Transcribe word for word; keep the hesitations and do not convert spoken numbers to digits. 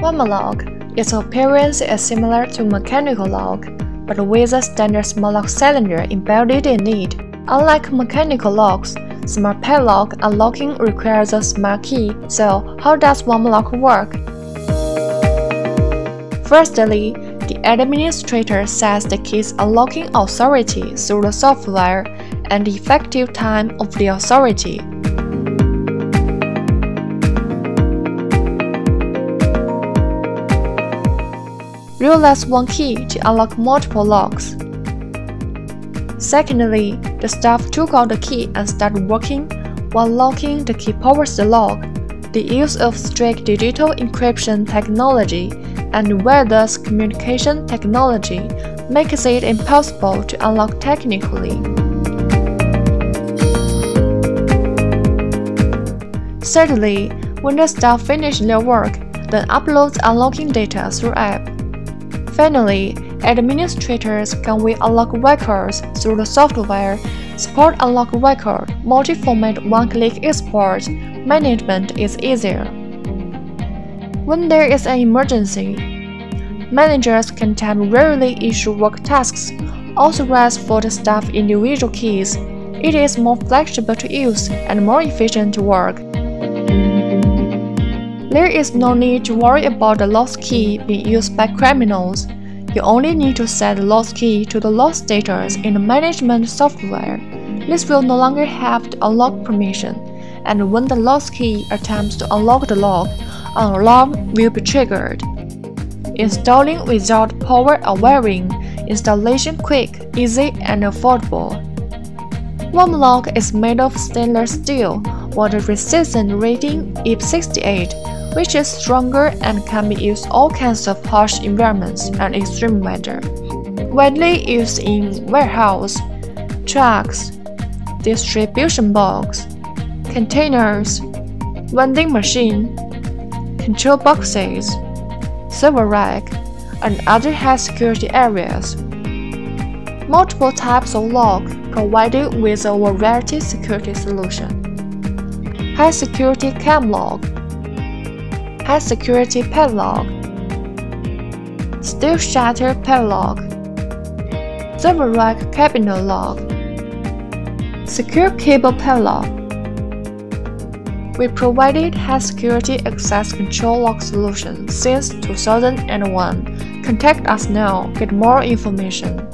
Warm lock. Its appearance is similar to mechanical lock, but with a standard small lock cylinder embedded in it. Unlike mechanical locks, smart padlock unlocking requires a smart key. So, how does warm lock work? Firstly, the administrator sets the key's unlocking authority through the software and the effective time of the authority. Realize one key to unlock multiple locks. Secondly, the staff took out the key and started working. While locking, the key powers the lock. The use of strict digital encryption technology and wireless communication technology makes it impossible to unlock technically. Thirdly, when the staff finish their work, then uploads unlocking data through app. Finally, administrators can read unlock records through the software, support unlock record, multi-format one-click export. Management is easier. When there is an emergency, managers can temporarily issue work tasks, authorized for the staff individual keys. It is more flexible to use and more efficient to work. There is no need to worry about the lost key being used by criminals. You only need to set the lost key to the lost status in the management software. This will no longer have the unlock permission, and when the lost key attempts to unlock the lock, an alarm will be triggered. Installing without power or wiring. Installation quick, easy, and affordable. Warm lock is made of stainless steel, water-resistant rating E P sixty-eight, which is stronger and can be used in all kinds of harsh environments and extreme weather. Widely used in warehouse, trucks, distribution box, containers, vending machine, control boxes, server rack, and other high security areas. Multiple types of lock provided with a variety security solution. High security cam lock, high security padlock, steel shutter padlock, server rack cabinet lock, secure cable padlock. We provided high security access control lock solution since two thousand one. Contact us now, get more information.